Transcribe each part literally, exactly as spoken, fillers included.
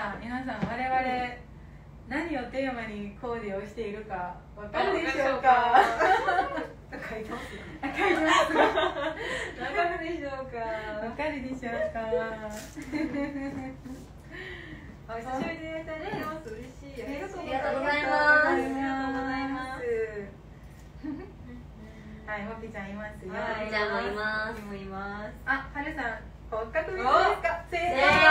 さ皆さん我々何をテーマにコーデをしているかわかるでしょうか。 書いてますよね。 書いてますがわかるでしょうか。 わかるでしょうか。 お久しぶりでいただきます。嬉しい。ありがとうございます。 ありがとうございます。 ありがとうございます。 はい、もぴちゃんいますよ。 もぴちゃんもいます。 もいます。 あ、はるさん、骨格別ですか。正正解。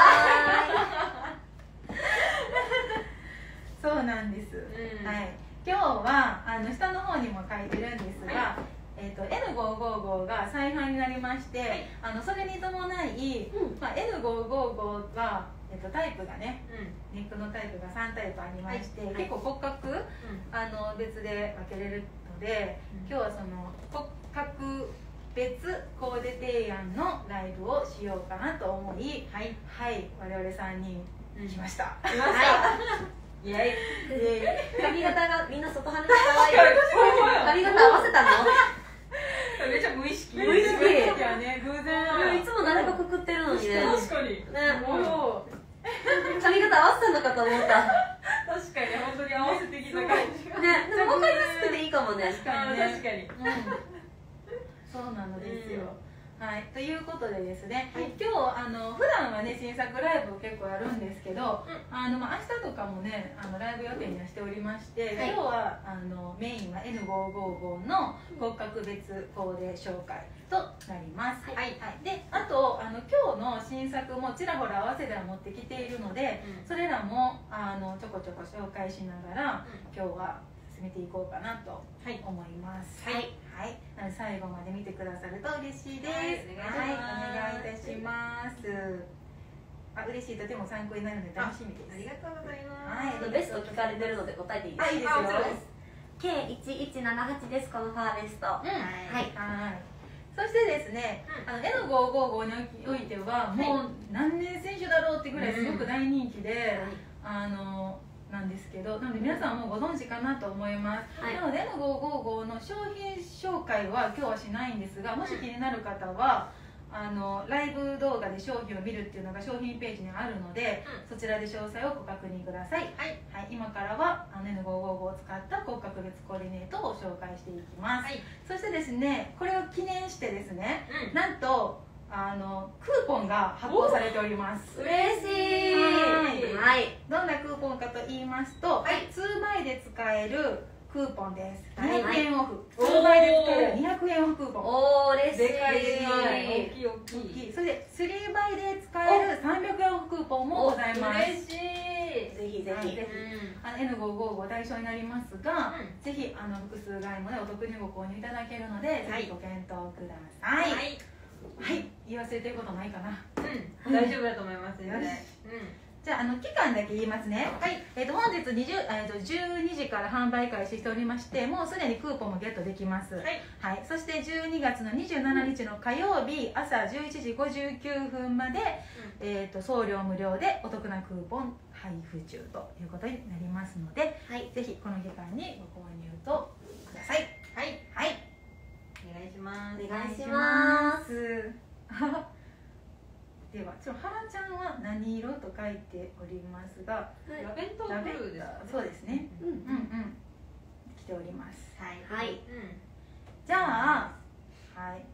解。 そうなんです。 うんはい。今日はあの下の方にも書いてるんですが、 はえっと エヌごひゃくごじゅうご が再販になりまして、 はい、 あのそれに伴い、 うんまあ エヌごひゃくごじゅうごはえっとタイプがね、 うん。 ネックのタイプがさんタイプありまして、 はい結構骨格あの別で分けれるので、 うん今日はその骨格別コーデ提案のライブをしようかなと思い、 はい。 はい我々さんにん来ました。 来ました。イエイ。 イエイ髪型がみんな外羽で可愛い。髪型合わせたの？ めっちゃ無意識。 無意識いやね、偶然。 いつも誰かくくってるのにね。 確かに。 ね、 も髪型合わせたのかと思った。 確かに本当に合わせてきた感じが。 ね、でも分かりやすくていいかもね。 確かにね。 確かに。 うんそうなのですよ。はい、ということでですね、 はい今日あの普段はね新作ライブを結構やるんですけど、 うんあのまあ明日とかもねあのライブ予定にはしておりまして、 はい今日はあのメインは エヌごひゃくごじゅうご の骨格別コーデ紹介となります。 はいはい、であとあの今日の新作もちらほら合わせでは持ってきているので、 うんそれらもあのちょこちょこ紹介しながら、 うん今日は進めていこうかなとはい思います。 はいはい、なので最後まで見てくださると嬉しいです。 はいはい、お願いいたします。あ、嬉しい、とても参考になるので楽しみです。 ありがとうございはます。 いベスト聞かれてるので答えていいですか？ あ、いいですよ。 あもちろんですケーいちいちななはち です。このファーベスト。 うん、 はいはい。そしてですね、あの エヌごひゃくごじゅうご においてはもう何年選手だろうってぐらいすごく大人気で、あのなんですけど、なので皆さんもご存知かなと思います。 はい、 なので エヌごひゃくごじゅうご の商品紹介は今日はしないんですが、もし気になる方はあのライブ動画で商品を見るっていうのが商品ページにあるので、 うそちらで詳細をご確認ください。 はいはい、今からはあの エヌごひゃくごじゅうご を使った骨格別コーディネートを紹介していきます。 はい。 そしてですね、これを記念してですね、 うん。 なんとあのクーポンが発行されております。 嬉しい。 ははい。 どんなクーポンかと言いますと、 はい通倍で使えるクーポンです。 はいにひゃくえんオフ。 おー通倍で使えるにひゃくえんオフクーポン。 おー、嬉しい。 でかいですね。 はい大きい大大きい。 きい。それでスリーバイで使えるさんびゃくえんオフクーポンもございます。 嬉しい。 ぜひぜひ。 はいぜひあの エヌごひゃくごじゅうご対象になりますが、 うんぜひあの複数買いもねお得にご購入いただけるので、 はいぜひご検討ください。 はい。 はい、言い忘れてることないかな。 うん。大丈夫だと思います。全然。 よしうん。 じゃあ、あの期間だけ言いますね。はい、えっ、と本日にじゅう、えー、とじゅうにじから販売開始しておりまして、もうすでにクーポンもゲットできます。 はい。 はい、そしてじゅうにがつのにじゅうしちにちの火曜日朝じゅういちじごじゅうきゅうふんまで、えー、と送料無料でお得なクーポン配布中ということになりますので、 はい。 ぜひこの期間にご購入とください。 はい。 はい、 お願いします。 お願いします。 す。では、ちょはらちゃんは何色と書いておりますが、 ラベンダーブルーですかね。 そうですね。 うん。 うんうん、来ております。 はい。 はい。 うん。 じゃあ、はい。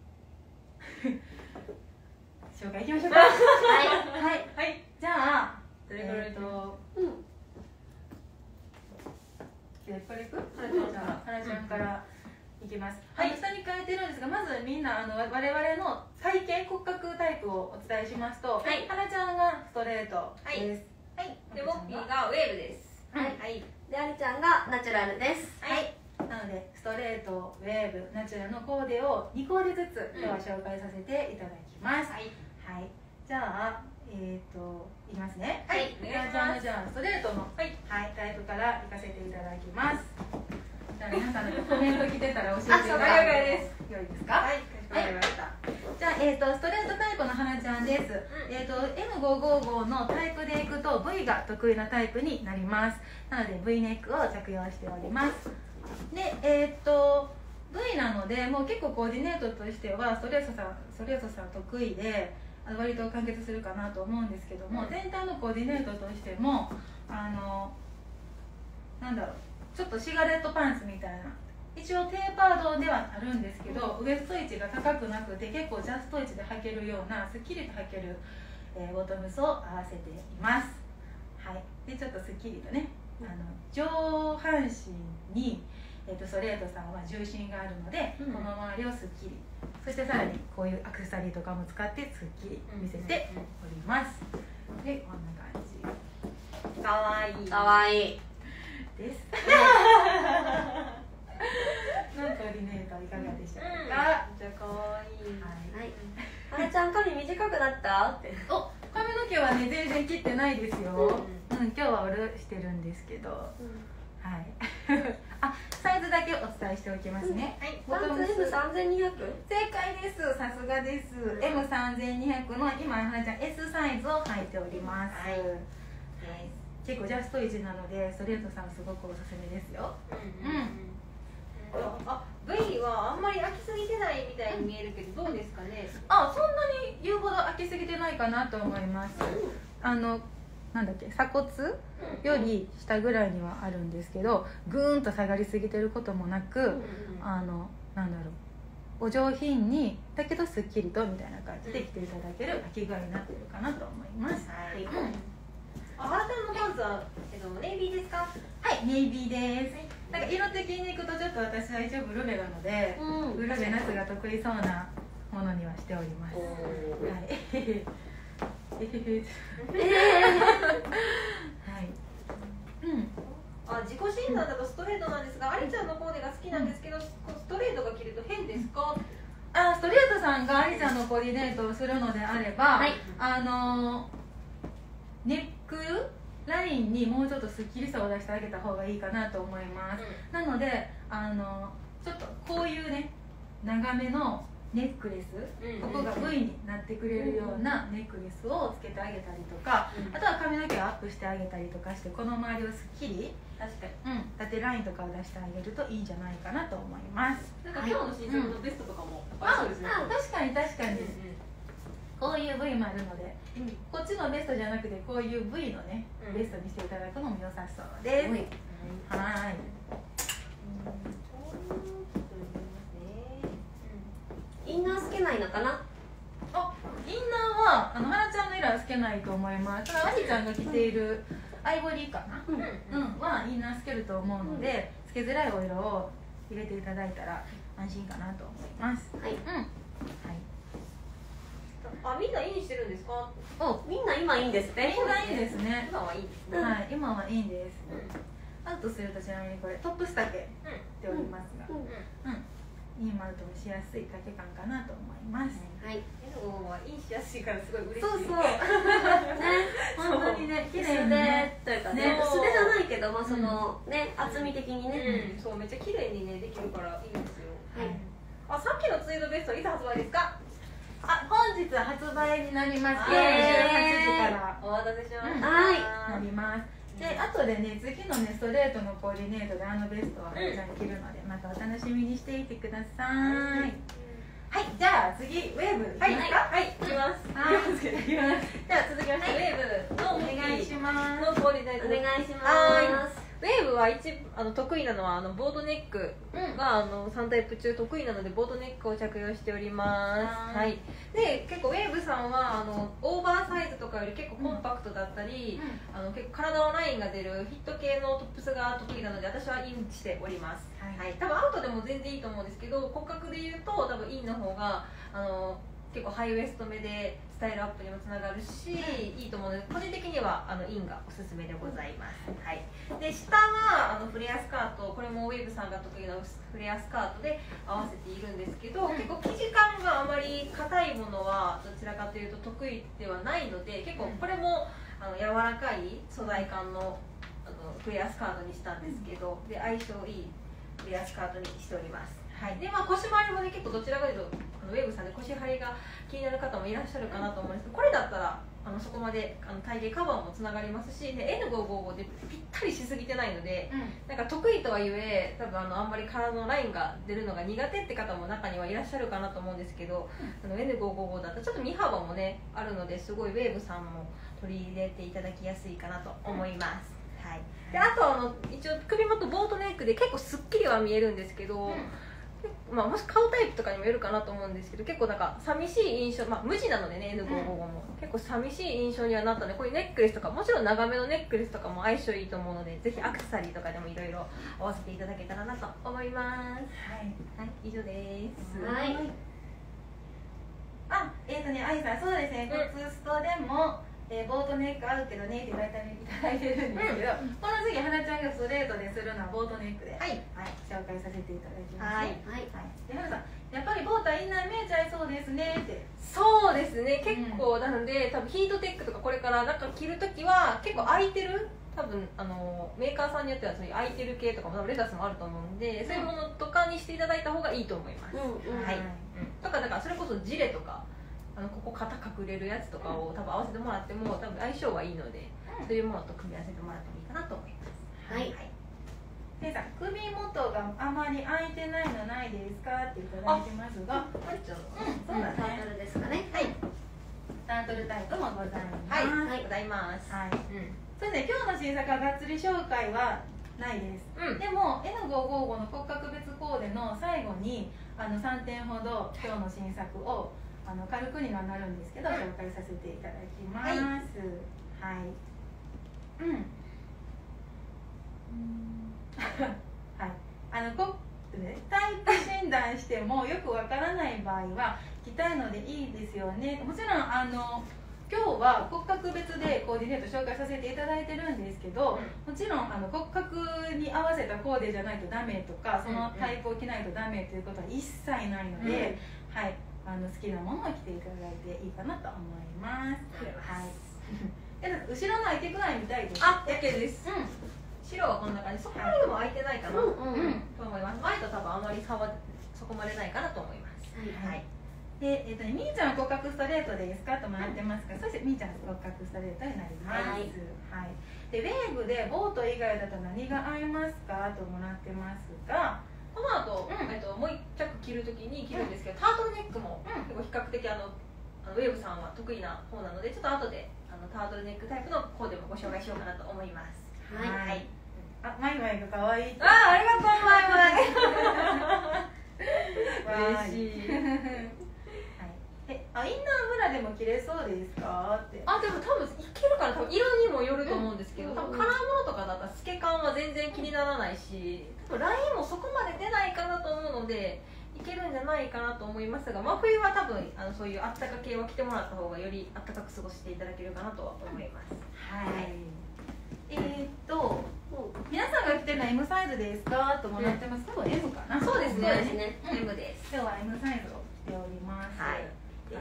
紹介いきましょうか。ははい。 はい。 はい。 じゃあ、 どれぐらいえっと、 うん。 じゃあ、これいく？ はらちゃんじゃあ、はらちゃんからいきます。 はいあの下に書いてるんですが、まずみんなあの我々の体型骨格タイプをお伝えしますと、 はいはらちゃんがストレートです。はい。 で、モッピーがウェーブです。 はいはい。 で、ありちゃんがナチュラルです。 はい。なのでストレート、ウェーブ、ナチュラルのコーデをにコーデずつ今日は紹介させていただきます。 はい。 はい。じゃあ、えっ、といきますね。 はいお願いしますじゃあストレートのはい。 はいタイプからいかせていただきます。じゃあ皆さんのコメント来てたら教えていただいてあ了解です良いですか？ はい。かしこまりました。 じゃあ、えー、とストレートタイプの花ちゃんです、えー、と エヌごひゃくごじゅうご のタイプでいくと ブイ が得意なタイプになります。なので ブイ ネックを着用しております。で、えっ、と ブイ なのでもう結構コーディネートとしてはストレートさんストレートさん得意で、 あの割と完結するかなと思うんですけども、全体のコーディネートとしてもあのなんだろう、ちょっとシガレットパンツみたいな、一応テーパードではあるんですけど、ウエスト位置が高くなくて結構ジャスト位置で履けるようなすっきりと履ける、えー、ボトムスを合わせています。はい、でちょっとすっきりとね、あの上半身に、えー、とストレートさんは重心があるので、うん、この周りをすっきり、そしてさらにこういうアクセサリーとかも使ってすっきり見せております。でこんな感じ、 かわいいかわいいです。のコーディネートいかがでしたか？ うん、じゃかわいい。 はい。あれちゃん髪短くなったって。 お、髪の毛はね全然切ってないですよ。うん、うん、今日はおるしてるんですけど、うん、はい。あ、サイズだけお伝えしておきますね。 うん、はい。ボトムス エムさんぜんにひゃく？ 正解です。さすがです。うん、エムさんぜんにひゃく の今はなちゃん エス サイズを履いております。はい。はい、結構ジャスト維持なのでストレートさんすごくおすすめですよ。うん。うん、 あ、V はあんまり開きすぎてないみたいに見えるけど、どうですかね。 あ、そんなに言うほど開きすぎてないかなと思います。あのなんだっけ、鎖骨より下ぐらいにはあるんですけど、ぐーんと下がりすぎてることもなく、あのなんだろう、お上品にだけどすっきりとみたいな感じで着ていただける履き具合になってるかなと思います。はい。 あ、はらちゃんのパンツは、えっと、ネイビーですか？ はい、ネイビーです。なんか色的にいくとちょっと私は一応ブルベなので、うん、ブルベ夏が得意そうなものにはしております。はい。はい。うん。 あ、自己診断だとストレートなんですが、ありちゃんのコーデが好きなんですけど、ストレートが着ると変ですか？ あ、ストレートさんがありちゃんのコーディネートをするのであれば、はい、あのネックラインにもうちょっとスッキリさを出してあげた方がいいかなと思います。うん、なのであのちょっとこういうね長めのネックレス、ここが V になってくれるようなネックレスをつけてあげたりとか、あとは髪の毛をアップしてあげたりとかして、この周りをすっきり、確かに、うん、縦ラインとかを出してあげるといいんじゃないかなと思います。 なんか今日の新作のベストとかもありそうですね。 あ、確かに確かに、うん、こういう V もあるので、うん、こっちのベストじゃなくてこういう V のね、うん、ベストにしていただくのも良さそうです。うん、はい。 インナーつけないのかな。 あ、インナーはあのはなちゃんの色はつけないと思います。ただありちゃんが着ているアイボリーかな、うん、うん、はインナーつけると思うので、つけづらいお色を入れていただいたら安心かなと思います。はい。うん。はい。 あ、みんないいにしてるんですか？ お、みんない今いいんですね。 みんないいですね。 今はいいですね。 はい、今はいいんです。うん、アウトするとちなみにこれトップス丈でおりますが、うん。うんうんインもアウトもしやすい丈感かなと思います。 はい。エノゴはインしやすいからすごい嬉しい。 そうそう。ね、本当にね、綺麗にね、 というかね、素手じゃないけど、まあそのね、厚み的にね、 そうめっちゃ綺麗にねできるからいいんですよ。はい。あ、さっきのツイードベストいつ発売ですか？ あ、本日発売になります。じゅうはちじからお待たせしました。 はい、なります。で、あとでね、次のね、ストレートのコーディネートであのベストをはるちゃんに着るので、またお楽しみにしていてください。はい、じゃあ次、ウェーブいきますか？ はい、いきます。 はい、いきます。 じゃあ続きまして、ウェーブのお願いします。 のコーディネートお願いします。 ウェーブは一あの得意なのはあのボードネックが、うん、あのさんタイプ中得意なのでボードネックを着用しております。はい。で結構ウェーブさんはあのオーバーサイズとかより結構コンパクトだったり、うん、あの結構体のラインが出るフィット系のトップスが得意なので私はインしております。はい。はい、多分アウトでも全然いいと思うんですけど骨格で言うと多分インの方があの結構ハイウエスト目でスタイルアップにもつながるし、うん、いいと思うので個人的にはあのインがおすすめでございます。はい、で下はあのフレアスカート、これもウェーブさんが得意なフレアスカートで合わせているんですけど、うん、結構生地感があまり硬いものはどちらかというと得意ではないので結構これもあの柔らかい素材感の、あのフレアスカートにしたんですけど、で相性いいフレアスカートにしております。はい、でまあ、腰回りもね結構どちらかというとあのウェーブさんで腰張りが気になる方もいらっしゃるかなと思うんですけど、これだったらあのそこまであの体型カバーもつながりますし、で エヌごひゃくごじゅうご でぴったりしすぎてないので、なんか得意とはいえ多分あのあんまり体のラインが出るのが苦手って方も中にはいらっしゃるかなと思うんですけど、うん、あの エヌごひゃくごじゅうご だとちょっと身幅もねあるので、すごいウェーブさんも取り入れていただきやすいかなと思います、うん、はい。であとあの一応首元ボートネックで結構すっきりは見えるんですけど、うんまあ、もし買うタイプとかにもよるかなと思うんですけど、結構なんか寂しい印象、まあ無地なのでね エヌごひゃくごじゅうご も、うん、結構寂しい印象にはなったので、こういうネックレスとかもちろん長めのネックレスとかも相性いいと思うので、ぜひアクセサリーとかでもいろいろ合わせていただけたらなと思います。はい、はい、以上です。 はい。 あ、えっ、ー、とね、あゆさん、そうですね、コツストでも、えー、ボートネック合うけどねって言われたいただいてるんですけど、うん、この次はなちゃんがストレートでするのはボートネックで、はいはい、紹介させていただきますね。はいはい、ではなさん、やっぱりボータインナー見えちゃいそうですねって。 そうですね、結構なので、うん、多分ヒートテックとかこれからなんか着るときは結構空いてる、多分あのメーカーさんによってはそういう空いてる系とかもレタスもあると思うんで、うん、そういうものとかにしていただいた方がいいと思います。うんうん、はい、うん、とかだからそれこそジレとか。あのここ肩隠れるやつとかを多分合わせてもらっても多分相性はいいので、うん、そういうものと組み合わせてもらってもいいかなと思います。はい。 せいさん、首元があまり開いてないのないですかっていただいてますが、 あれちゃうの？うん、そうだね。 タートルですかね。 はい。タートルタイプもございます。 はい、はい、ございます。はい。うん。 それで今日の新作はがっつり紹介はないです。うん、でも エヌごひゃくごじゅうご の骨格別コーデの最後にあのさんてんほど今日の新作をあの軽くにはなるんですけど紹介させていただきます。はい。うん。はい。あのこねタイプ診断してもよくわからない場合は着たいのでいいですよね。もちろんあの今日は骨格別でコーディネート紹介させていただいてるんですけど、もちろんあの骨格に合わせたコーデじゃないとダメとか、そのタイプを着ないとダメということは一切ないので、うん、はい。あの好きなものを着ていただいていいかなと思います。はい。後ろの開いてくないみたいです。 あ、オッケーです。うん。白はこんな感じ。そこまでも開いてないかな、うんうん、と思います。前と多分あまり差はそこまでないかなと思います。はい。はい、 で、えっ、ー、とね、みーちゃんは骨格ストレートですかともらってますが、そしてみーちゃんは骨格ストレートになります。はい。はい、で、ウェーブでボート以外だと何が合いますかともらってますが。 この後、うん、えっと、もう一着着るときに着るんですけど、うん、タートルネックも結構比較的あのあのウェーブさんは得意な方なので、ちょっと後であのタートルネックタイプのコーデもご紹介しようかなと思います。はい。はい、 あ、マイマイが可愛い。 あ、ありがとうマイマイ。嬉しい。 え、あ、インナーブラでも着れそうですかって。 あ、でも多分いけるから、多分色にもよると思うんですけど、うん、多分カラーものとかだったら透け感は全然気にならないし、多分ラインもそこまで出ないかなと思うのでいけるんじゃないかなと思いますが、真冬は多分あのそういうあったか系を着てもらった方がよりあったかく過ごしていただけるかなとは思います。はい。 えー、っと皆さんが着てるのは エム サイズですかともらってます。多分 エム かな。 そうですね。 そうですね。 エム です。 今日は エム サイズを着ております。はい。はい、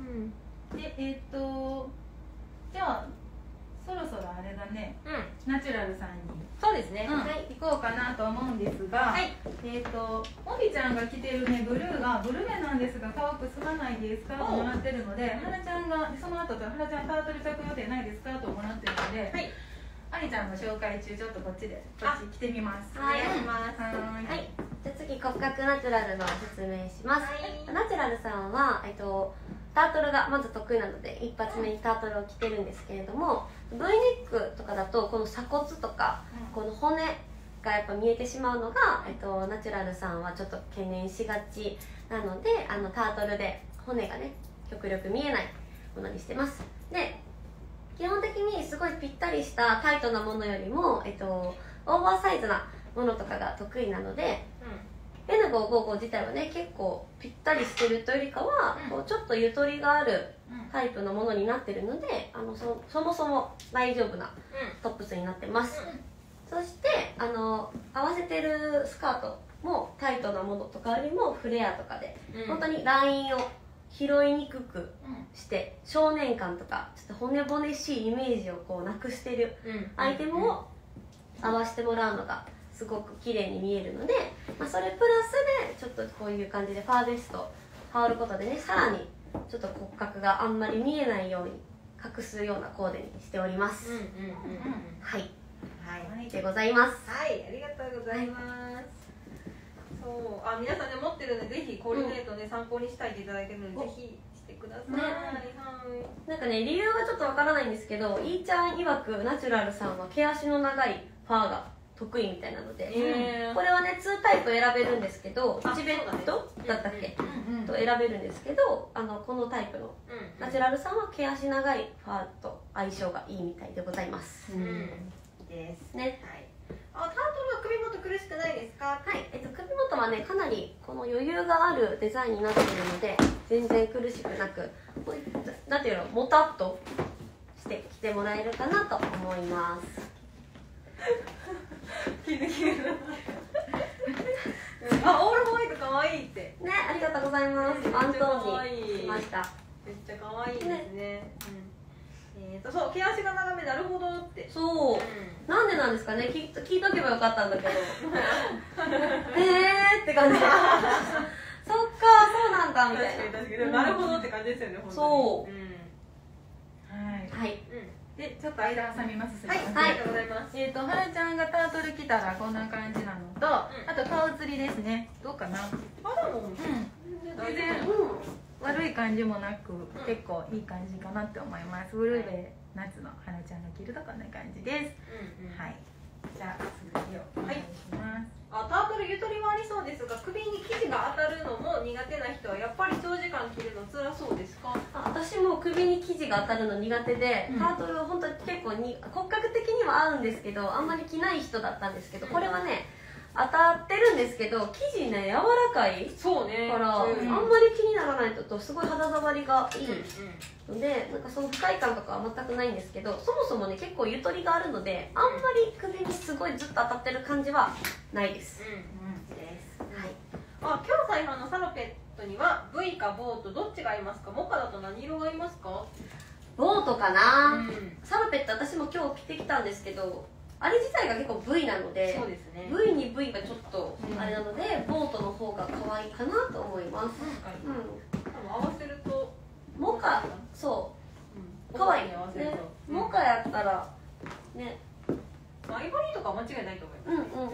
うん、でえっ、ー、とじゃあそろそろあれだね、うん、ナチュラルさんにそうですね、 うん、はい、行こうかなと思うんですが、はい、えっ、ー、ともびちゃんが着てるねブルーがブルーメなんですが乾くすまないですかともらってるので、はなちゃんがその後とはなちゃんタートル着予定ないですかともらってるので、はい、ありちゃんの紹介中ちょっとこっちでこっち着てみます。 はい、お願いします。はい、はい、じゃあ次骨格ナチュラルの説明します。はい、ナチュラルさんは、えっと、タートルがまず得意なので一発目にタートルを着てるんですけれども、 V ネックとかだとこの鎖骨とか、うん、この骨がやっぱ見えてしまうのが、えっと、ナチュラルさんはちょっと懸念しがちなので、あのタートルで骨がね極力見えないものにしてます。で基本的にすごいぴったりしたタイトなものよりも、えっと、オーバーサイズなものとかが得意なので、うん、エヌごひゃくごじゅうご 自体はね結構ぴったりしてるというよりかは、うん、こうちょっとゆとりがあるタイプのものになってるので、あの そ, そもそも大丈夫なトップスになってます、うん、そしてあの合わせてるスカートもタイトなものとかよりもフレアとかで、うん、本当にラインを拾いにくくして、うん、少年感とかちょっと骨々しいイメージをこうなくしてるアイテムを合わせてもらうのがすごく綺麗に見えるので、まあ、それプラスでちょっとこういう感じでファーベスト羽織ることでね、さらにちょっと骨格があんまり見えないように隠すようなコーデにしております。 うんうんうんうんはいはいでございます。 はいありがとうございます。そうあ皆さんね持ってるのでぜひコーディネートね参考にしたいていただけるのでぜひしてください。 ねはいなんかね理由がちょっとわからないんですけど、いーちゃん曰くナチュラルさんは毛足の長いファーが得意みたいなので、 えーこれはねにタイプ選べるんですけど、 あいちベッドだったっけ、 うんうんと選べるんですけど、あのこのタイプのうんナチュラルさんは毛足長いファーと相性がいいみたいでございます。 うんですねはいあタートルは首元苦しくないですか？ はい、えっと、首元はねかなりこの余裕があるデザインになっているので全然苦しくなく、こういったなんていうのもたっとしてきてもらえるかなと思います。 気づきるあオールホワイトかわいいってね、ありがとうございます。ワントーンにしました。 めっちゃ可愛いですね。うん、えっ、ー、とそう毛足が長めなるほどって。 そう、 うなんでなんですかね、聞い聞いとけばよかったんだけどへーって感じでそっかそうなんだん、 みたいな。 確かに確かに、なるほどって感じですよね。本当にそううん、 はいはいうんでちょっと間挟みます。すはい、 いませんありがとうございます。 えー、とはなちゃんがタートル着たらこんな感じなのと、あと顔写りですね。どうかな。 あでもうん全全然う悪い感じもなく、 ん結構いい感じかなって思います。ブルーベイ夏のはなちゃんが着るとこんな感じです。 うんうん、 はい、じゃあ続きをお願いします。 あタートルゆとりはありそうですが首に生地が当たるのも苦手な人はやっぱり長時間着るの辛そうですか？ あ私も首に生地が当たるの苦手で、 うんタートルは本当に結構に骨格的には合うんですけどあんまり着ない人だったんですけど、これはね当たってるんですけど生地ね柔らかいそうねから、 うんあんまり気にならないのとすごい肌触りがいいうんので、なんかその不快感とかは全くないんですけど、そもそもね結構ゆとりがあるのであんまり首にすごいずっと当たってる感じはないです。 うんうですはいあ今日再販のサロペットには V かボートどっちが合いますか？モカだと何色が合いますか？ ボートかな、 うんサロペット私も今日着てきたんですけどあれ自体が結構 V なのでそうですね V に V はちょっとあれなので、ボートの方が可愛いかなと思います。 うんう合わせるとん、モカそうんう可愛いに合わせるねと、 モカやったらねアイボリーとか間違いないと思いますうんうん、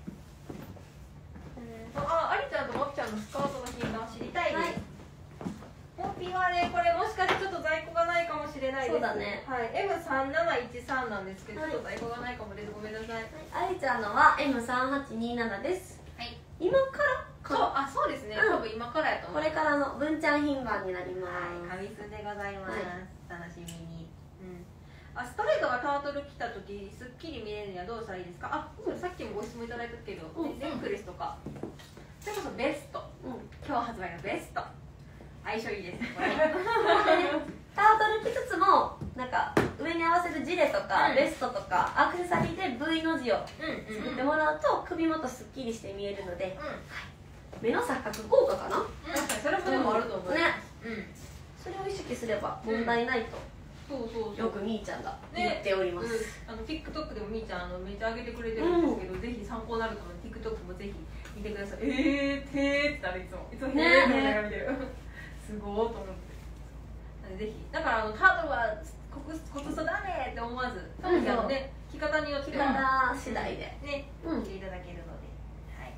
あ、ありちゃんともっちゃんのスカートの品が知りたいです。 はいモッピーはね、これもしかしてちょっと在庫がないかもしれないです。 そうだねはい、エムさんなないちさん なんですけど、 はいちょっと在庫がないかもです。ごめんなさい。 ありちゃんのは エムさんはちにーなな です。 はい。 今からそう、あ、そうですね。 うん多分今からやと思う。 これからの文ちゃん品番になりまはい、 す。 紙数でございます。 はい楽しみに。うん。あ、ストレートがタートル着た時、すっきり見えるにはどうしたらいいですか？あ、それさっきもご質問いただいたけど、 うんネックレスとか。それこそベスト。 うん今日発売のベスト。相性いいですね。これ。 タートル着つつもなんか上に合わせるジレとか、 うんベストとかアクセサリーで V の字をうん作ってもらうと首元すっきりして見えるのでうん。 目の錯覚効果かな、 確かにそれもでもあると思う。 ねうん。 それを意識すれば問題ないと、 そうそうそう。 よくみーちゃんが言っております、 うん、あの TikTok でもみーちゃんあのめっちゃ上げてくれてるんですけど、ぜひ参考になると思うので TikTok もぜひ見てください。えー、てーって言ったらいつもいつもねへーって言いながら見てる。すごーと思って。なのでぜひだからあのタートルはこくこくそだねって思わず、その時あのね着方によって着方次第で、 ね、 うん着ていただけるので、はい。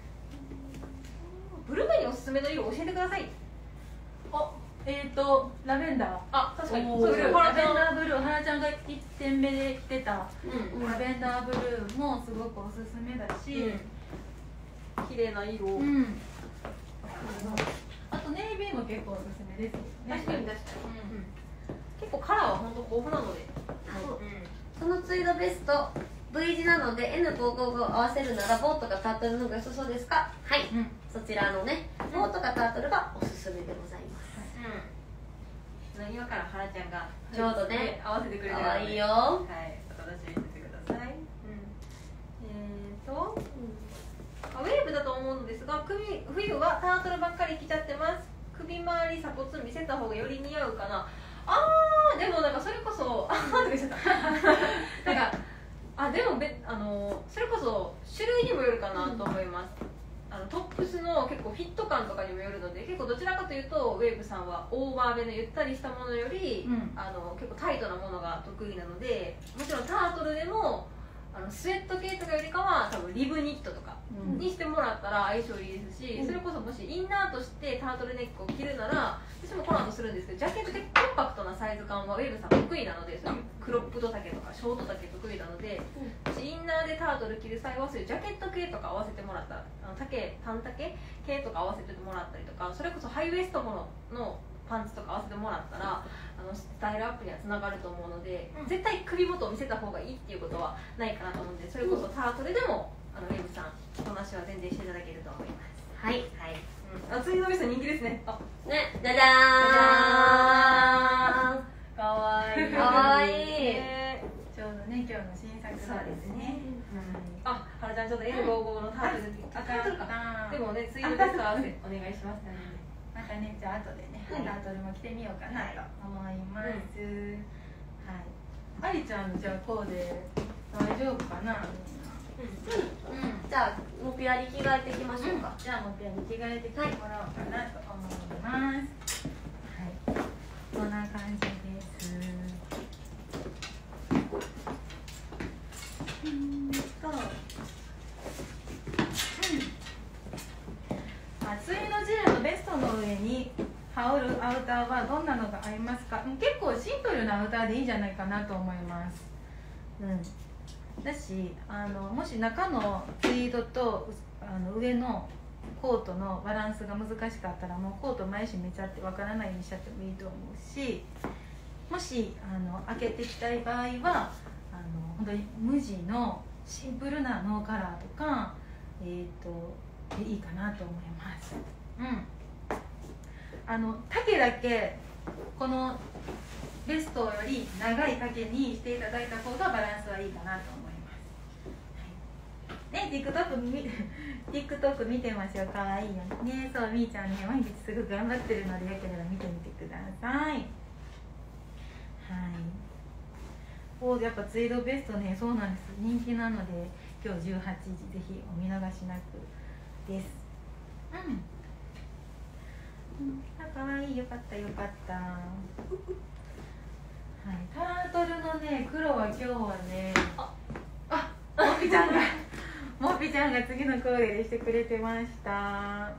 ブルーベにおすすめの色を教えてください。 おえっ、ー、とラベンダー。 あ、確かに。 おーそういうラベンダーブルー、はなちゃんがいってんめで着てたうんラベンダーブルーもすごくおすすめだし、 綺麗な色。 うんあとネイビーも結構おすすめですよね。 確かに確かに、 うん結構カラーは本当豊富なので、 はい、 うんそのツイードベスト V 字なので エヌごひゃくごじゅうご 合わせるならボートかタートルの方が良さそうですか？はい、 うんそちらのねボートかタートルがおすすめでございます。 うん、今からはなちゃんがちょうどね合わせてくれてるので、 かわいいよ、 はい、お楽しみにしててください、うん、えーとあウェーブだと思うのですが首冬はタートルばっかり着ちゃってます。首周り鎖骨見せた方がより似合うかな。あーでもなんかそれこそあーとか言っちゃったなんかあでもべあのそれこそ種類にもよるかなと思います、あのトッププスの結構フィット感とかにもよるので、結構どちらかというとウェーブさんはオーバーめのゆったりしたものより、うん、あの結構タイトなものが得意なので、もちろんタートルでもあのスウェット系とかよりかは多分リブニットとかにしてもらったら相性いいですし、うん、それこそもしインナーとしてタートルネックを着るなら、私もこの後するんですけど、ジャケットでコンパクトなサイズ感はウェーブさん得意なので、そういうクロップド丈とかショート丈得意なので、もしインナーでタートル着る際はそういうジャケット系とか合わせてもらったら、あの丈短丈系とか合わせてもらったりとか、それこそハイウエストもののパンツとか合わせてもらったら、あのスタイルアップにはつながると思うので、うん、絶対首元を見せた方がいいっていうことはないかなと思うんで、それこそタートルでもあのウェブさん着こなしは全然していただけると思います。はい、はい、うん、あ、ツイードベスト人気ですね。あ、 ね、じゃじゃーん、 かわいい、 かわいい、 ちょうどね、今日の新作そうですね。 あ、はるちゃんちょっと エルごじゅうご のタートルで、あ、タートルか。でもね、ツイードベスト合わせお願いしますね。 またね、じゃあ後でね、タートルも着てみようかなと思います。はい。ありちゃんのじゃあコーデ大丈夫かな？ うん。じゃあモピアに着替えていきましょうか。 じゃあモピアに着替えてきてもらおうかなと思います。はい。こんな感じです。うんと、厚いのジルのベストの上に羽織るアウターはどんなのが合いますか？結構シンプルなアウターでいいんじゃないかなと思います。うん、だしあのもし中のツイードとあの上のコートのバランスが難しかったら、もうコート前閉めちゃってわからないようにしちゃってもいいと思うし、もしあの開けていきたい場合はあの本当に無地のシンプルなノーカラーとか、えーとでいいかなと思います。うん。あの丈だけこのベストより長い丈にしていただいた方がバランスはいいかなと思います。はい、ね、TikTok 見TikTok 見てますよ。可愛いよね。そう、みーちゃんね、毎日すごく頑張ってるので、よければ見てみてください。はい。お、やっぱツイードベストね、そうなんです。人気なので、今日じゅうはちじぜひお見逃しなくです。うん。あ、かわいい、よかったよかった。はい、タートルのね、黒は今日はね、あ、あ、もぴちゃんがもぴちゃんが次のコーデでしてくれてました。はい、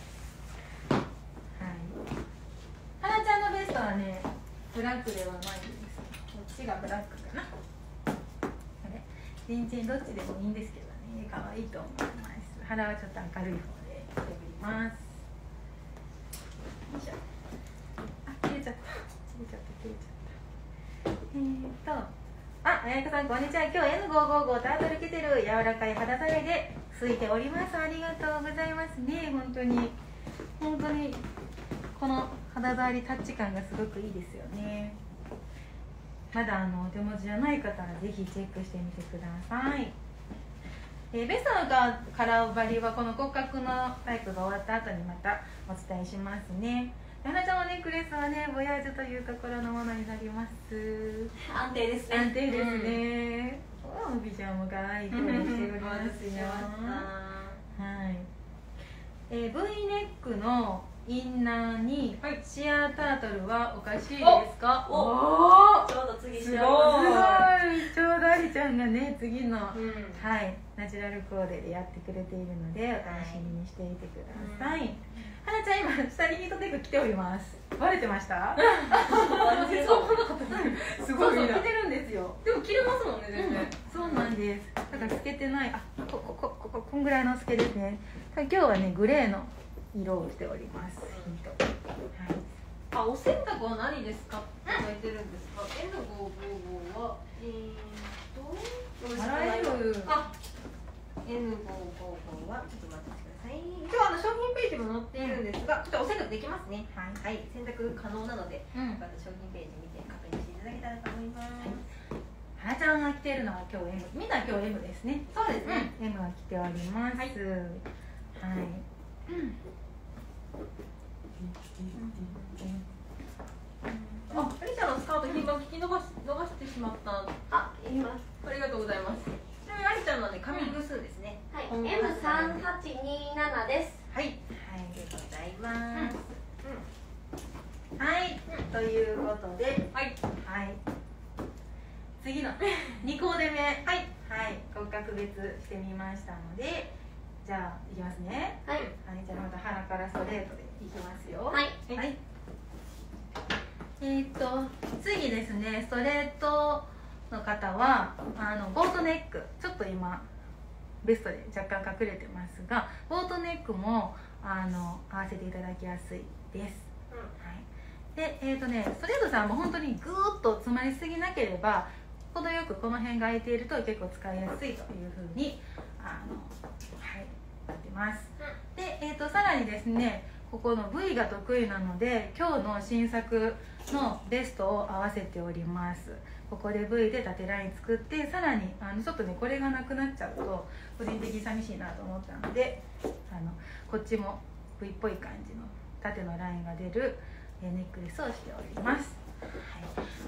はなちゃんのベストはね、ブラックではないです。こっちがブラックかな。あれ、全然どっちでもいいんですけどね、可愛いと思います。肌はちょっと明るい方で着ております。よいしょ。あ、切れちゃった。切れちゃった、切れちゃった。えーっと、あ、あやかさんこんにちは。今日 エヌごひゃくごじゅうご タートル着てる柔らかい肌触りでついております。ありがとうございますね。本当に本当にこの肌触りタッチ感がすごくいいですよね。まだあのお手持ちじゃない方はぜひチェックしてみてください。えー、ベストのカラーバリはこの骨格のタイプが終わった後にまたお伝えしますね。はなちゃんのネックレスはね、ボヤージュというところのものになります。 安定ですね。 安定ですね。お、もびちゃんも可愛い声しておりますよ。はい。えー、V ネックのインナーにシアータートルはおかしいですか？ おお、ちょうど次しよう。すごい。ちょうどありちゃんがね、次の、うん、はい、ナチュラルコーデでやってくれているので、お楽しみにしていてください。はい、はなちゃん今下にヒートテック着ております。バレてました？すごい着てるんですよ。 でも着れますもんね、全然。 そうなんです。だから透けてない。あ、ここここここんぐらいの透けですね。今日はねグレーの色をしております。ヒート。はい。 あ、お洗濯は何ですか？書いてるんですか？エヌごひゃくごじゅうごはえーと洗える。 あ、エヌごひゃくごじゅうごはちょっと待ってください。今日はあの商品ページも載っているんですが、ちょっとお洗濯できますね。はい、はい、洗濯可能なので、うん、また商品ページ見て確認していただけたらと思います。 はい、はなちゃんが着ているのは今日 M、みんな今日 M ですね。 そうですね。 うん、M は着ております。はい。はい。うん。 あ、ありちゃんのスカート品番聞き伸ばし伸ばしてしまった。 あ、言います。 ありがとうございます。ちなみにありちゃんのね、髪偶数ですね。 はい。エムさんはちにーなな次のにコーデ目、はい、はい、骨格別してみましたので、じゃあいきますね。 はい、 はい、じゃあまた腹からストレートでいきますよ。 はい、 はい。えー、っと次ですね、ストレートの方はあのボートネック、ちょっと今ベストで若干隠れてますが、ボートネックもあの合わせていただきやすいです。うん、はい。で、えーとね、ストレートさんも本当にぐーっと詰まりすぎなければ程よくこの辺が空いていると結構使いやすいというふうにあの、はい、なってます。うん、で、えーと、さらにですね、ここの V が得意なので今日の新作のベストを合わせております。ここで V で縦ライン作って、さらにあのちょっとねこれがなくなっちゃうと個人的に寂しいなと思ったので、あのこっちも V っぽい感じの縦のラインが出るネックレスをしております。はい、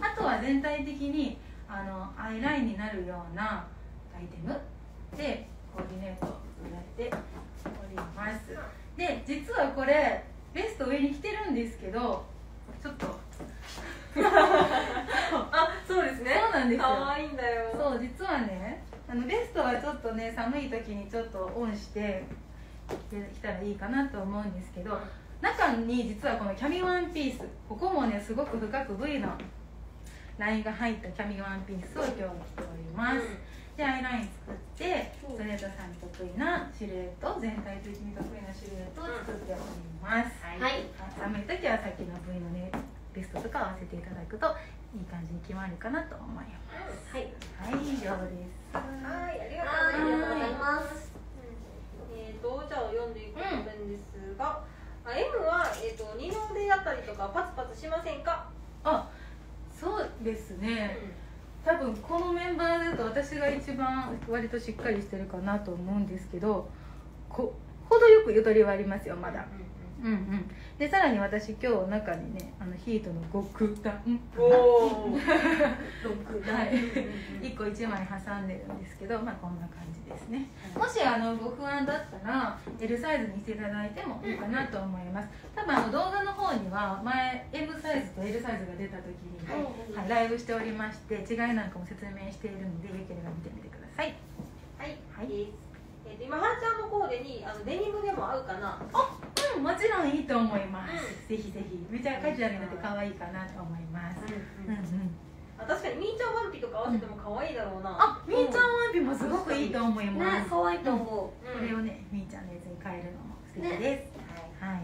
あとは全体的にあのアイラインになるようなアイテムでコーディネートをやっております。で、実はこれベスト上に着てるんですけど、ちょっとあ、そうですね。 そうなんですよ。 可愛いんだよ。 そう、実はね、あのベストはちょっとね寒い時にちょっとオンして着たらいいかなと思うんですけど、中に実はこのキャミワンピース、ここもねすごく深く V のラインが入ったキャミワンピースを今日着ております。うん、でアイライン作って、ストレートさんに得意なシルエット、全体的に得意なシルエットを作っております。うん、はい、寒い時はさっきの V のねベストとか合わせていただくといい感じに決まるかなと思います。はい、はい、以上です。 はい、ありがとうございます。えっと、じゃあ読んでいくんですが、うん、M は、えー、と二の腕あたりとかパツパツしませんか？ あ、そうですね、うん、多分このメンバーだと私が一番割としっかりしてるかなと思うんですけど、こ程よくゆとりはありますよまだ。うんうん、でさらに私今日中にねあのヒートの極暖お極暖いっこいちまい挟んでるんですけど、まあこんな感じですね。もしあのご不安だったら エル サイズにしていただいてもいいかなと思います。多分あの動画の方には前 エム サイズと エル サイズが出た時に、はい、ライブしておりまして、違いなんかも説明しているのでよければ見てみてください。 はい、はい、えー、と今はるちゃんのコーデにあのデニムでも合うかな。 あ、うん、もちろんいいと思います。うん、ぜひぜひ、めちゃカジュアルになって可愛いかなと思います。うんうん。 あ、確かにみーちゃんワンピとか合わせても可愛いだろうな。 あ、みーちゃんワンピもすごくいいと思います。 ね、可愛いと思う。 これをね、みーちゃんのやつに変えるのも素敵です。はい。はい。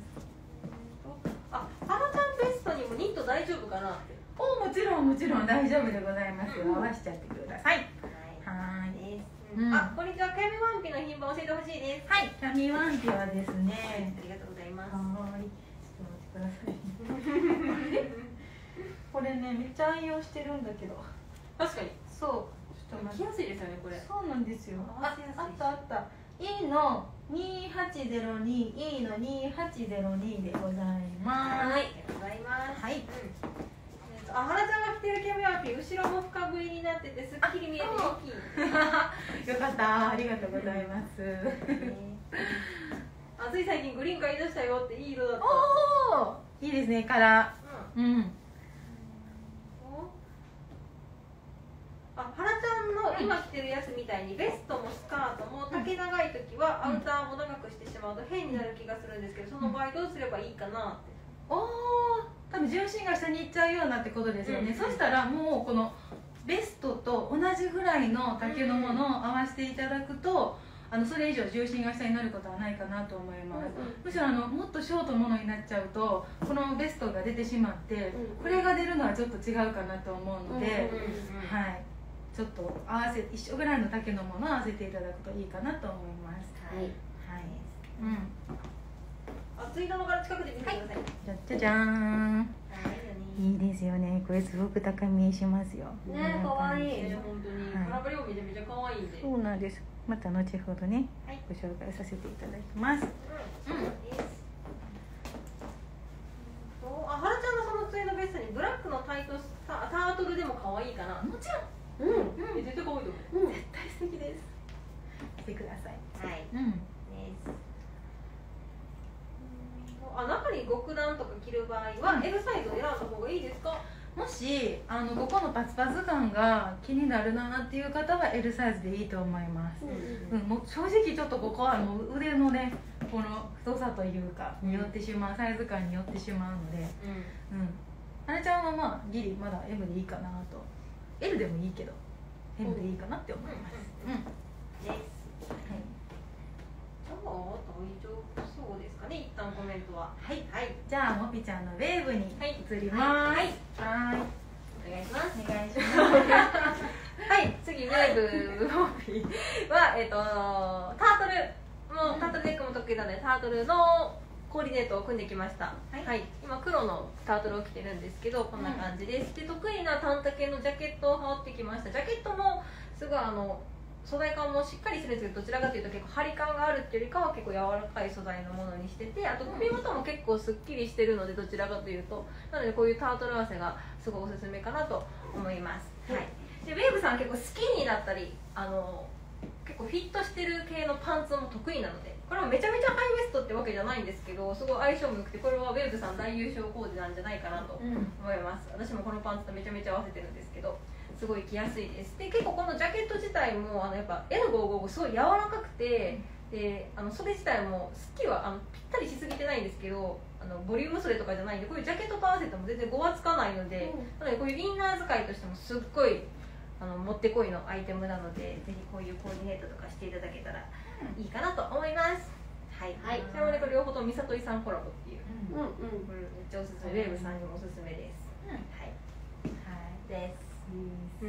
あ、はるちゃんベストにもニット大丈夫かなって。 お、もちろんもちろん大丈夫でございますよ。合わせちゃってください。はい。 うん、あ、こんにちは。キャミワンピの品番教えてほしいです。 はい、キャミワンピはですね、 ありがとうございます。 はい、ちょっと待ってください。これね、めっちゃ愛用してるんだけど。 確かに。 そう、ちょっと着やすいですよね、これ。 そうなんですよ。あ、あったあった。E のにはちゼロに、E のにはちゼロにでございます。 はい、ありがとうございます。はい。うん、あ、はらちゃんが着てるキャミワンピ、後ろも深 V になっててすっきり見えて大きい。 よかった、ありがとうございます。 あ、つい最近グリーン買い出したよっていい色だった。 おお、いいですね、カラー。うん。うん、 あ、はらちゃんの今着てるやつみたいにベストもスカートも丈長い時はアウターも長くしてしまうと変になる気がするんですけど、その場合どうすればいいかなって。 おお、多分重心が下に行っちゃうようなってことですよね。うん、そしたらもうこのベストと同じぐらいの丈のものを合わせていただくと、あのそれ以上重心が下になることはないかなと思います。うん、むしろあのもっとショートものになっちゃうとこのベストが出てしまって、これが出るのはちょっと違うかなと思うので、はい、ちょっと合わせ一緒ぐらいの丈のものを合わせていただくといいかなと思います。はい、はい、うん。 熱い玉から近くで見てください。 じゃじゃじゃーん。いいですよね。これすごく高見えしますよ。 ね、可愛い。 本当に。カラバリもめちゃめちゃ可愛いんで。 そうなんです。また後ほどね、はい、ご紹介させていただきます。うん。うん。 あ、はるちゃんのそのついのベストにブラックのタイトタタートルでも可愛いかな。 もちろん。うん。うん。絶対可愛いと思う。うん。絶対素敵です。来てください。はい。うん。 あ、中に極暖とか着る場合は エル サイズを選んだ方がいいですか？ もしあのここのパツパツ感が気になるなっていう方は エル サイズでいいと思います、うん、もう正直ちょっとここはもう腕のねこの太さというかによってしまう、サイズ感によってしまうので、うんうん、あれちゃんはまあギリまだ エム でいいかなと、 エル でもいいけど エム でいいかなって思います、うんうんうん、です、はい、 じゃあ大丈夫そうですかね。一旦コメントははい、はい、じゃあもぴちゃんのウェーブに移ります。はい、はい、はい、 お願いします。 お願いします。 はい、次ウェーブもぴはえっ、ー、とタートルもうタートルネックも得意なのでタートルのコーディネートを組んできました。はい、はい、今黒のタートルを着てるんですけどこんな感じです。で得意な短丈のジャケットを羽織ってきました。ジャケットもすごいあの素材感もしっかりするんですけどどちらかというと結構張り感があるっていうよりかは結構柔らかい素材のものにしてて、あと首元も結構すっきりしてるのでどちらかというとなのでこういうタートル合わせがすごいおすすめかなと思います、はい、でウェーブさん結構スキニーだったりあの結構フィットしてる系のパンツも得意なのでこれもめちゃめちゃハイウエストってわけじゃないんですけどすごい相性も良くてこれはウェーブさん大優勝コーデなんじゃないかなと思います、うん、私もこのパンツとめちゃめちゃ合わせてるんですけどすごい着やすいです。で結構このジャケット自体もあのやっぱ エヌごひゃくごじゅうご すごい柔らかくて、であの袖自体もスッキリはあのぴったりしすぎてないんですけどあのボリューム袖とかじゃないんでこういうジャケットと合わせても全然ごわつかないので、うん、なのでこういうインナー使いとしてもすっごいあのもってこいのアイテムなのでぜひこういうコーディネートとかしていただけたらいいかなと思います。はい、はい、ちなみにこれ両方とみさといさんコラボっていう、うんうんうん、めっちゃおすすめ、ウェーブさんにもおすすめです、うん、はい、 はい、ですうん、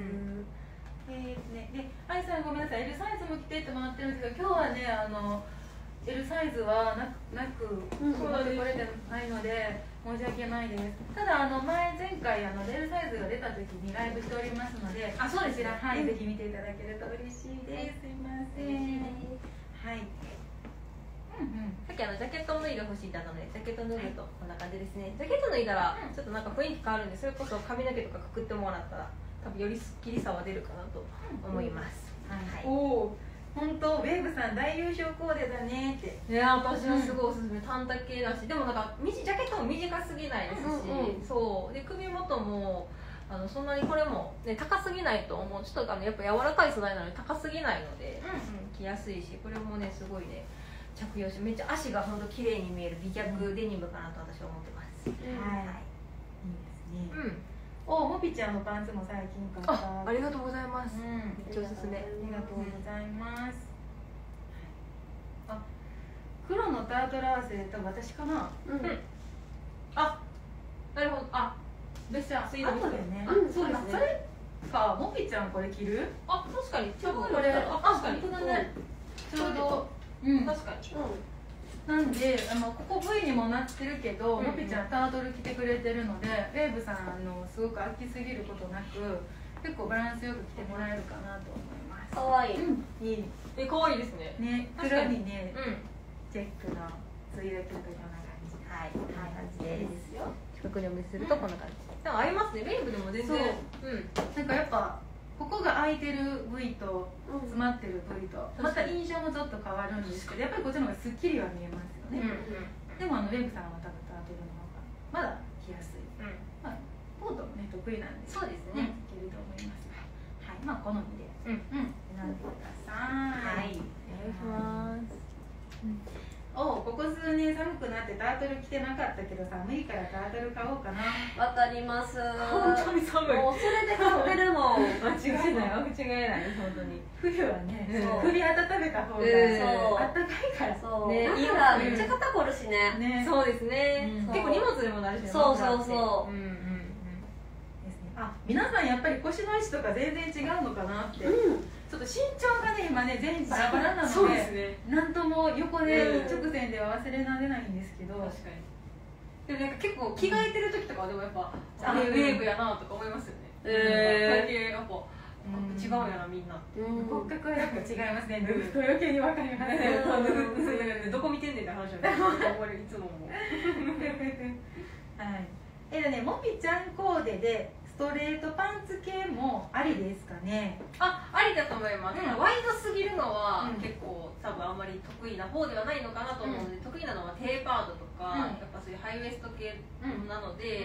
えーね、で、あいさんごめんなさい エル サイズも着てってもらってるんですけど今日はねあの エル サイズはなくなく持ってこれてないので申し訳ないです。ただあの前前回あの エル サイズが出た時にライブしておりますので、あそうですね、はい、うん、ぜひ見ていただけると嬉しいです。すいません。はい。うんうん、 さっきあのジャケットの脱いでほしいってあったのでジャケット脱ぐとこんな感じですね。ジャケット脱いだらちょっとなんか雰囲気変わるんでそれこそ髪の毛とかくくってもらったら多分よりすっきりさは出るかなと思います、うん、はい、 おお本当ウェーブさん大優勝コーデだねって。 いや私はすごいおすすめ、短丈だしでもなんかジャケットも短すぎないですし、うんうん、そうで首元もあのそんなにこれも、ね、高すぎないと思う。ちょっとあのやっぱ柔らかい素材なので高すぎないので、うんうん、着やすいしこれもねすごいね着用してめっちゃ足が本当綺麗に見える美脚デニムかなと私は思ってます、うん、はい、はい、 いいですね、うん、おもぴちゃんのパンツも最近買った。 あ, ありがとうございます、うん、めっちゃおすすめ。ありがとうございます、うん、あ黒のタートル合わせ多分私かな、うん、うん、 あなるほど、あ別にスイートですね、 うん、そうですね。 それかもぴちゃんこれ着る？ あ確かにちょうどこれあ確かに本当だね、うん、ちょうどうん、確かに、 うん、なんであのここ V にもなってるけど、うんうん、もぴちゃんタートル着てくれてるのでウェーブさんのすごく飽きすぎることなく結構バランスよく着てもらえるかなと思います。 かわいい、 うん、いいえかわいいですね。 ね黒にね、うん、チェックのついだけとこんな感じ、はい、こんな感じですよ。 近くにお見せするとこんな感じ、うん、でも合いますね。ウェーブでも全然そう、うん、なんかやっぱここが空いてる部位と詰まってる部位とまた印象もちょっと変わるんですけどやっぱりこっちの方がすっきりは見えますよね、うんうん、でもあのウェーブさんは多分タートルの方がまだ着やすい、うん、まあ、コートもね得意なんでそうですね、 いけると思います。はい、まあ好みで、うんうん、選んでください。はい、お願いします、うん、おここ数年寒くなってタートル着てなかったけど寒いからタートル買おうかな。 わかります。 本当に寒い。 もうそれで買ってるもん。 間違いない間違いない本当に。 冬はね、首温めた方が、えー、あったかいから。 そう。ね、いいからめっちゃ肩こるしね。 ね、そうですね。うん、結構荷物でもなるしね。 そうそうそう。 うんうんうん。ですね。あ、皆さんやっぱり腰の位置とか全然違うのかなって。うん。ちょっと身長がね今ね全部バラバラなので、そうですね、なんとも横で一直線では忘れられないんですけど、 確かに。でもなんか結構着替えてる時とかはでもやっぱ、あれウェーブやなとか思いますよね。ええー、やっぱ違うやなみんな。 骨格はやっぱ違いますね。脱ぐと余計に分かりますね。 どこ見てんねんって話なんですけど、これいつももう。 はい。えっとねもぴちゃんコーデでストレートパンツ系もありですかね。 あ、ありだと思います、うん、ワイドすぎるのは、うん、結構多分あんまり得意な方ではないのかなと思うので、うん、得意なのはテーパードとか、うん、やっぱそういうハイウエスト系なので、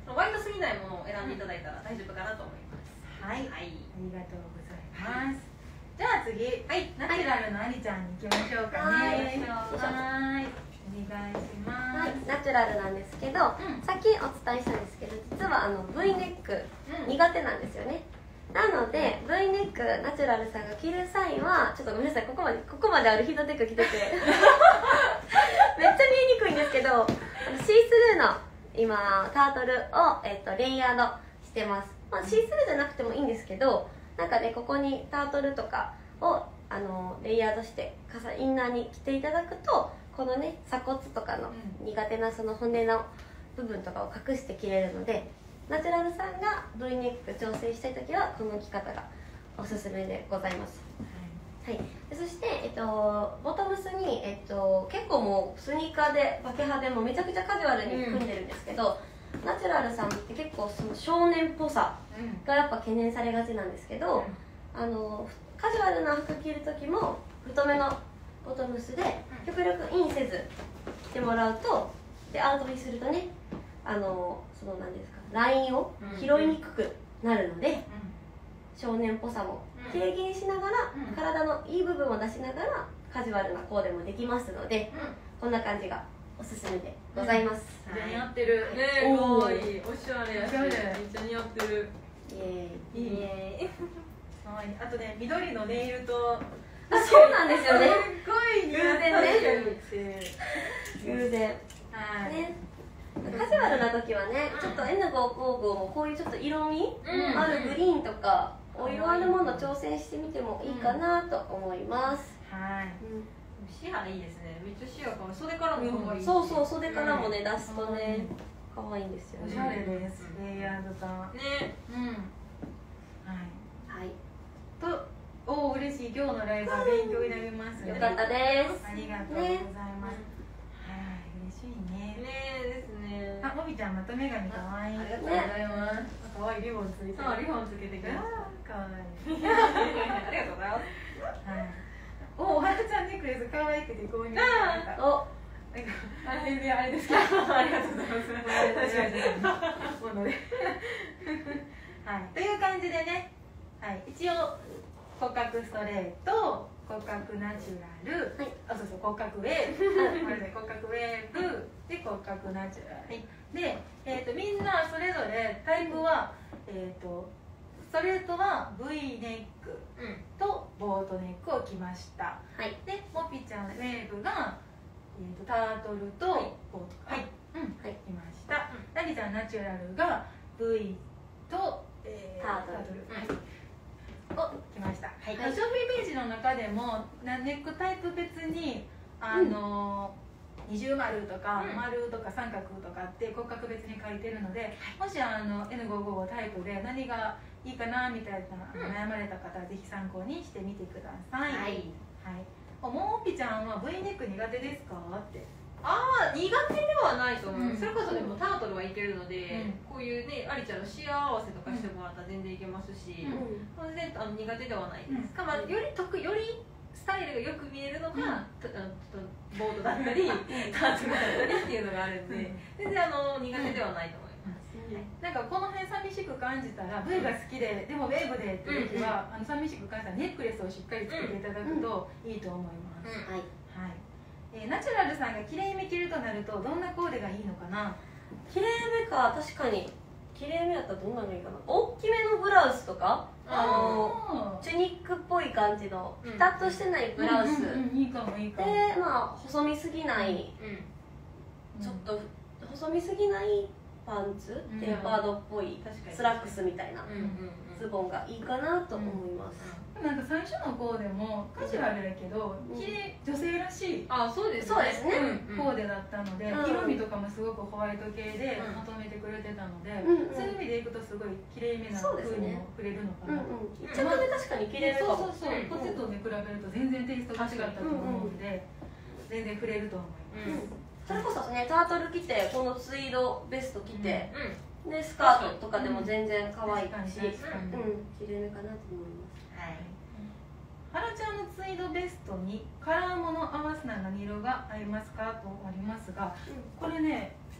割と過ぎないものを選んでいただいたら大丈夫かなと思います。 はい、 はい、 ありがとうございます。じゃあ次、はい、ナチュラルのありちゃんに行きましょうかね。はい、はい、お願いします。 はい、ナチュラルなんですけど、うん、さっきお伝えしたんですけど、実はあの V ネック苦手なんですよね。なので V ネックナチュラルさんが着る際はちょっとごめんなさい、ここまでここまであるヒートテック着ててめっちゃ見えにくいんですけど、シースルーの今タートルを、えっと、レイヤードしてます、まあ、シースルーじゃなくてもいいんですけど、なんかねここにタートルとかをあのレイヤードしてインナーに着ていただくと、このね鎖骨とかの苦手なその骨の部分とかを隠して着れるので、ナチュラルさんが V ネック調整したい時はこの着方がおすすめでございます。はい、でそして、えっと、ボトムスに、えっと、結構もうスニーカーでバケハでもめちゃくちゃカジュアルに組んでるんですけど、うん、ナチュラルさんって結構その少年っぽさがやっぱ懸念されがちなんですけど、うん、あのカジュアルな服着る時も太めのボトムスで極力インせず着てもらうと、でアウトにするとね、あのその何ですかラインを拾いにくくなるので、うん、少年っぽさも軽減しながら、うん、体のいい部分を出しながらカジュアルなコーデもできますので、うん、こんな感じがおすすめでございます。 うん、似合ってるねえ、かわいい、おしゃれやし、めっちゃ似合ってる。 イエーイイエーイあとね、緑のネイルと、 あ、そうなんですよね。 すっごい似合ってね。偶然。はい。ね。カジュアルな時はね、ちょっと エヌごひゃくごじゅうご もこういうちょっと色味あるグリーンとかお色あるもの挑戦してみてもいいかなと思います。 はい。 シアいいですね。めっちゃシアかわいい。袖からも可愛い。 そうそう、袖からもね出すとね可愛いんですよね。 おしゃれです。レイヤードがね。 うん。はい。 はい。 と、おお嬉しい、今日のライブは勉強になりますね。 よかったです。 ありがとうございます。はい、嬉しいね。 ねですね。 あ、もびちゃんまたメガネ可愛い。 ありがとうございます。 可愛いリボンついてる。 そう、リボンつけてきました。 可愛い。 ありがとうございます。 はい。おお、はるちゃんネックレス可愛くて購入しました。 お。 あ、全然あれですけど。ありがとうございます。もので。はい、という感じでね。はい、一応骨格ストレート、骨格ナチュラル、はい、あ、そうそう、骨格ウェーブ、ごめんなさい、骨格ウェーブで骨格ナチュラル、はい、で、えーと、みんなそれぞれタイプは、えーと、ストレートは V ネックとボートネックを着ました、はい、でモピちゃんウェーブが、えーと、タートルとボートか、はい、うん、はい、着ました。ラリちゃんナチュラルが V と、えー、タートル、はい、を着ました。はい、はい、ショーピーページの中でもネックタイプ別にあの、うん、二重丸とか、うん、丸とか三角とかって骨格別に書いてるので、もしあの エヌごひゃくごじゅうご タイプで何がいいかなみたいな、うん、悩まれた方はぜひ参考にしてみてください。はい、はい、おもぴちゃんは V ネック苦手ですかって。 ああ、苦手ではないと思う、うん、それこそでもタートルはいけるので、うん、こういうね、ありちゃんのシア合わせとかしてもらったら全然いけますし、うん、全然あの苦手ではないです、うん、か、まあ、より得よりスタイルがよく見えるのが、うん、あのボードだったりタートルだったりっていうのがあるんで、全然あの苦手ではないと思います、 うん、なんかこの辺寂しく感じたら V が好きで、でもウェーブでっていう時は、あの寂しく感じたらネックレスをしっかりつけていただくといいと思います。はい、はい、えー、ナチュラルさんがきれいめ着るとなるとどんなコーデがいいのかな。 きれいめか、確かにきれいめだったらどんなのいいかな。大きめのブラウスとか、あのチュニックっぽい感じのピタッとしてないブラウス、 いいかもいいかも。 で、まあ細身すぎない、うん、ちょっと細身すぎないパンツ、うん、テーパードっぽいスラックスみたいなズボンがいいかなと思います。 うん、なんか最初のコーデもカジュアルやけど、うん、きれい女性らしい、 あ、そうですね、 そうですね、 うん、コーデだったので、うん、色味とかもすごくホワイト系でまとめてくれてたので、うん、そういう意味でいくとすごいきれいめな風にも触れるのかな。 一着目確かにきれいめかも。 そうそうそう、こっちとね比べると全然テイストが違ったと思うので、全然触れると思います。 それこそね、タートル着てこのツイードベスト着て、でスカートとかでも全然可愛いし、うん、きれいめかなと思います。はい。 はらちゃんのツイードベストにカラーもの合わせなら何色が合いますかとありますが、これね、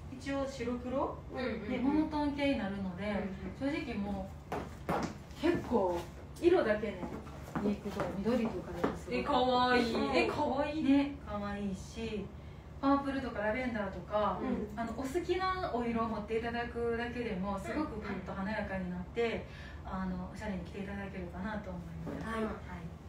一応白黒うんうんでモノトーン系になるので、正直もう結構色だけねいくと緑とかでもすごいえかわいいえかわいいねかわいいし、パープルとかラベンダーとか、 うんあのお好きなお色を持っていただくだけでもすごくパッと華やかになって、あのおしゃれに着ていただけるかなと思います。 はいはい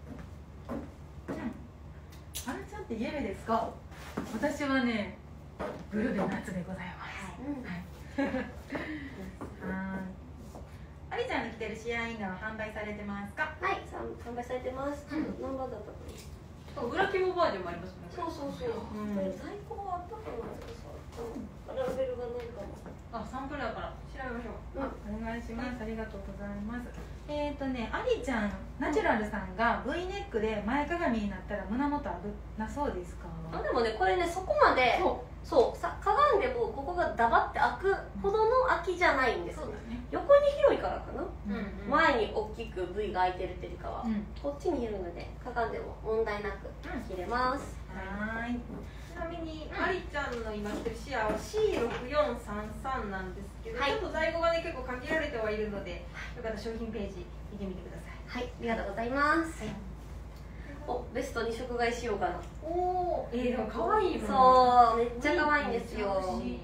あれちゃんってイエベですか？私はねブルベ夏でございます。はい。はい。ありちゃんの着てるシアーインナーは販売されてますか？ はい、さん販売されてます。ちょっと何番だったかな。 裏肝バージョンもありますね。 そうそうそう。 うんこれ在庫はあったかな。ラベルがないかも。 あ、サンプルだから調べましょう。 あ、お願いします。ありがとうございます。えっ、ー、とね、ありちゃんナチュラルさんが V ネックで前かがみになったら胸元危なそうですか？ あ、でもね、これね、そこまでそうさかがんでもここがダバって開くほどの開きじゃないんですよ。 ね。 横に広いからかな。 うんうん。 前に大きく V が開いてるっていうよりかは、 うん。 こっちに広いのでかがんでも問題なく着れます。 はーい。 ちなみに、ありちゃんの今着てるシアーは シーろくよんさんさん なんですけど、 はいちょっと在庫がね結構限られてはいるので、よかったら商品ページ見てみてください。 はい、ありがとうございます。お、ベストに色買いしようかな。 おお、えー、でも可愛いもん。 そう、めっちゃ可愛いんですよ。 めっちゃ欲しい。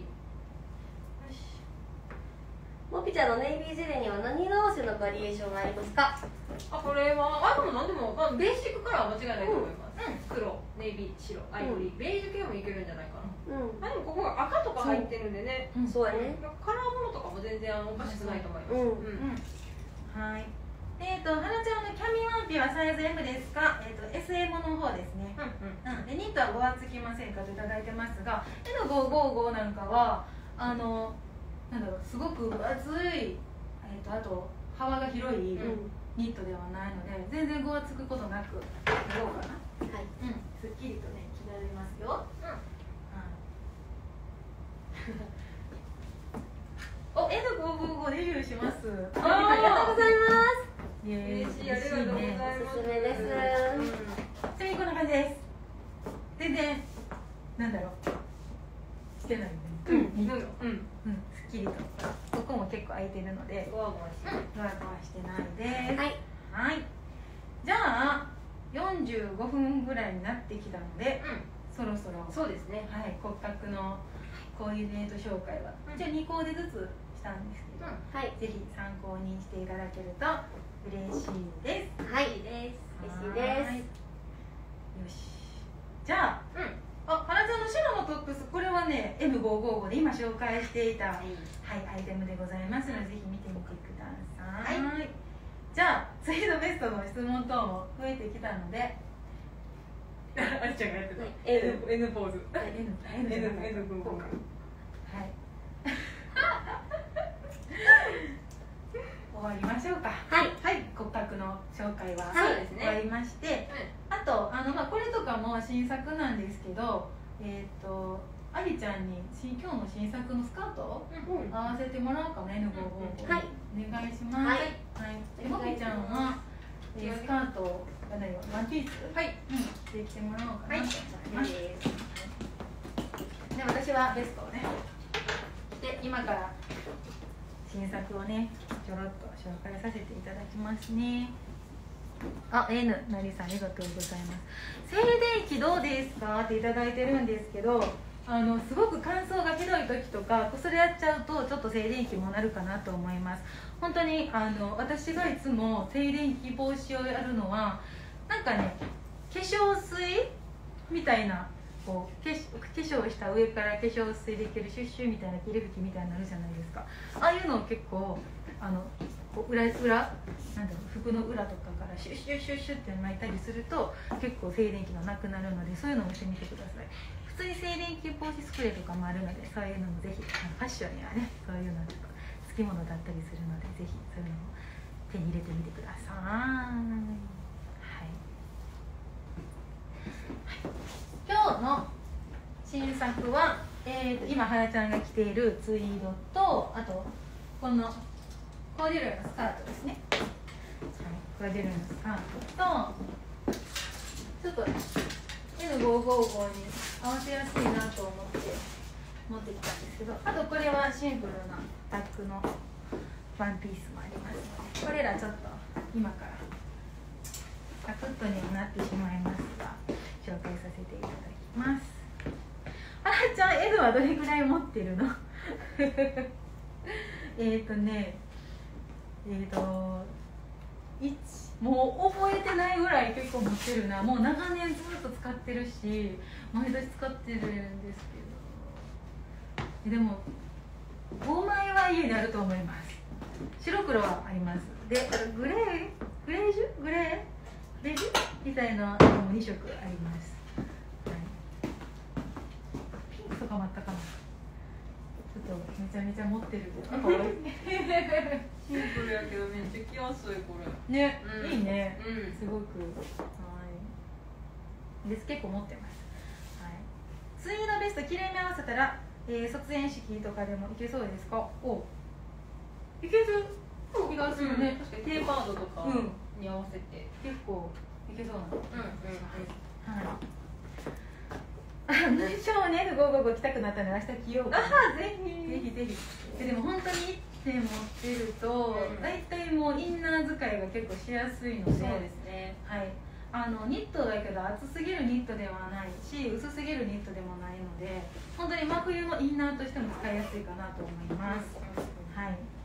モピちゃんのネイビージェルには何色合わせのバリエーションがありますか？ あ、これはあでもなんでも、まあ、ベーシックカラーは間違いないと思います。 うん黒、ネイビー、白、アイボリー、ベージュ系もいけるんじゃないかな。 うん、 あでもここが赤とか入ってるんでね。 うん。 そうやね。 カラーものとかも全然おかしくないと思います。 うんうん。 はい。えっ、ー、と、はなちゃんのキャミワンピはサイズ エム ですか？えっ、ー、と、エスエム の方ですね。 うんうん。 うん。で、ニットはごわつきませんかといただいてますが、エヌごーごーごー なんかは、あの、なんだろう、すごく分厚い、えっ、ー、と、あと、幅が広いうん、 ニットではないので、全然ごわつくことなく、やろうかな。 はい。 うん。すっきりとね、着られますよ。 うん。 お、エヌごーごーごー デビューします。 ありがとうございます。 イエーイ。 嬉しい、ありがとうございます。 おすすめですうんちなみにこんな感じです。全然なんだろうしてないね。 うん、 ニット、 うん、うん、 うん、すっきりと。ここも結構空いてるので、 ゴワゴワしてる。 ふわふわしてないです。 はい。 はい。じゃあよんじゅうごふんぐらいになってきたので、 うそろそろん、そうですね。 はい骨格のコーディネート紹介は、 うん一応にコーデずつしたんですけど、 はい。 ぜひ参考にしていただけると嬉しいです。 はい。です。嬉しいです。 はいよし。じゃあ、 うん。 あ、はなちゃんの白のトップス、これはね エヌごーごーごー で今紹介していた、はい、アイテムでございますので、ぜひ見てみてください。 はいじゃあツイードベストの質問等も増えてきたので、 ありちゃんがやってた。 N N ポーズ。 N N N じゃない N 君こうか。はい終わりましょうか。 はい。 はい、骨格の紹介ははいそうですね終わりまして、あとあの、まあ、これとかも新作なんですけど、えっ、とありちゃんに新今日の新作のスカートをうん。 合わせてもらおうかな。 エヌごーごーごーはいお願いします。 はいはい、でもきちゃんは、えースカートがないわワンピース、 はい。 うん、してきてもらおうかなと思います。 でで私はベストをねで今から新作をねちょろっと紹介させていただきますね。あ、N なりさんありがとうございます。静電気どうですかっていただいてるんですけど、あのすごく乾燥がひどい時とかそれやっちゃうとちょっと静電気もなるかなと思います。本当にあの私がいつも静電気防止をやるのはなんかね化粧水みたいなこう化粧化粧した上から化粧水できるシュッシュみたいな霧吹きみたいになるじゃないですか。ああいうのを結構あのこう裏裏なんだろう服の裏とかからシュッシュッシュッシュッって巻いたりすると結構静電気がなくなるので、そういうのもしてみてください。普通に静電気防止スプレーとかもあるので、そういうのもぜひあのファッションにはねそういうのちょっとつきものだったりするので、ぜひそういうのも手に入れてみてください。はい今日の新作は、えー、と今はなちゃんが着ているツイードと、あとこのコーデュロイのスカートですね、はい、コーデュロイのスカートとちょっと エヌごーごーごー に合わせやすいなと思って持ってきたんですけど、あとこれはシンプルなタックのワンピースもありますので、これらちょっと今からサクッとにはなってしまいますが紹介させていただきます。あらちゃん、エドはどれぐらい持ってるのえっとねえっ、ー、といちもう覚えてないぐらい結構持ってるな。もう長年ずっと使ってるし毎年使ってるんですけど、でもごまいは家にあると思います。白黒はあります。でグレーグレージュグレーベージュみたいなのもにしょくあります、はい、ピンクとかもあったかな。ちょっとめちゃめちゃ持ってるけどかわいいシンプルやけどめっちゃ着やすいこれね、 うん、 いいね、 うん、 すごくはいです。結構持ってます、はい、ツイードベストきれいに合わせたら、えー、卒園式とかでもいけそうですか？おいける気がするね、 うん、確かにテーパードとかに合わせて、 うん、結構いけそうな、 うんうんはい無償ね、エフごーごーごー着たくなったら明日着ようかな。 あぜひぜひぜひ。で, でも本当にいって持ってると、うん、大体もうインナー使いが結構しやすいので、 そうですね、 はい、あのニットだけど厚すぎるニットではないし薄すぎるニットでもないので、本当に真冬のインナーとしても使いやすいかなと思います、はい。